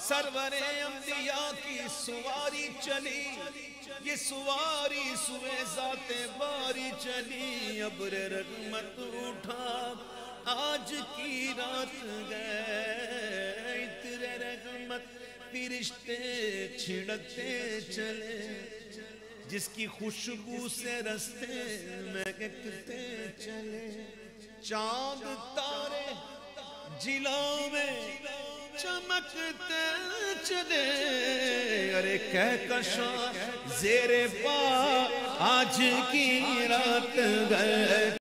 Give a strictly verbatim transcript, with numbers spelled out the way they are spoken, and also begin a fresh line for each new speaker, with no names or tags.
सरवरे अंबिया की सुवारी चली, ये सुवारी सुबह जाते बारी चली। अब्र रहमत उठा आज की रात गए, इतरे रहमत फिरिश्ते छिड़कते चले, जिसकी खुशबू से रस्ते महकते चले। चांद तारे जिलों में चमकते चले, अरे कहकशा ज़ेरे पा आज की रात गए।